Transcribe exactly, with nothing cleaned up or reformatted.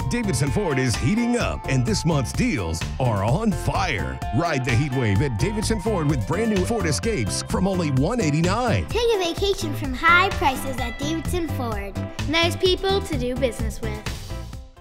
Davidson Ford is heating up, and this month's deals are on fire. Ride the heat wave at Davidson Ford with brand new Ford Escapes from only one hundred eighty-nine dollars. Take a vacation from high prices at Davidson Ford. Nice people to do business with.